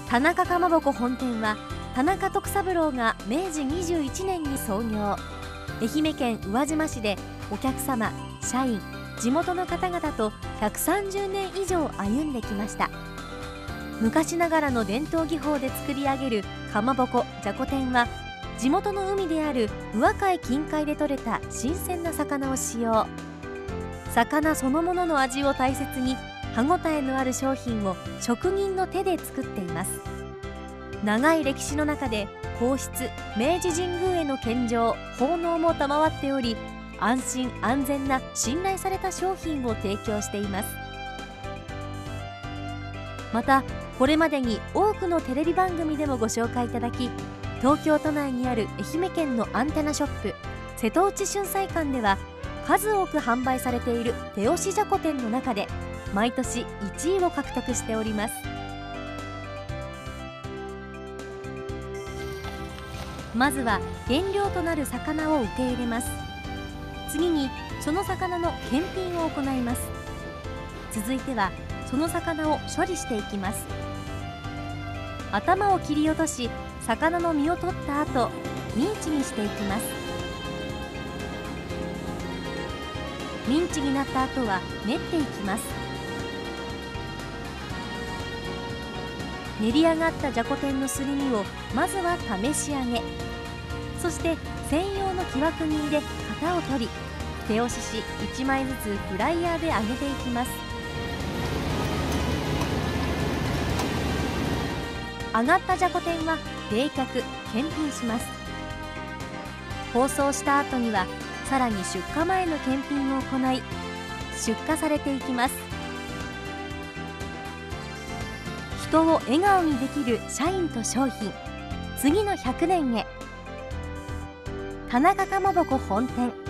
田中かまぼこ本店は田中徳三郎が明治21年に創業。愛媛県宇和島市でお客様、社員、地元の方々と130年以上歩んできました。昔ながらの伝統技法で作り上げるかまぼこ、じゃこ天は地元の海である宇和海近海で採れた新鮮な魚を使用。魚そのものの味を大切に歯ごたえのある商品を職人の手で作っています。長い歴史の中で皇室、明治神宮への献上、奉納も賜っており、安心安全な信頼された商品を提供しています。またこれまでに多くのテレビ番組でもご紹介いただき、東京都内にある愛媛県のアンテナショップ瀬戸内春菜館では数多く販売されている手押しじゃこ天の中で毎年1位を獲得しております。まずは原料となる魚を受け入れます。次にその魚の検品を行います。続いてはその魚を処理していきます。頭を切り落とし、魚の身を取った後、ミンチにしていきます。ミンチになった後は練っていきます。練り上がったじゃこ天のすり身をまずは試し上げ、そして専用の木枠に入れ型を取り、手押しし1枚ずつフライヤーで揚げていきます。揚がったじゃこ天は冷却・検品します。包装した後にはさらに出荷前の検品を行い、出荷されていきます。人を笑顔にできる社員と商品、次の100年へ。田中かまぼこ本店。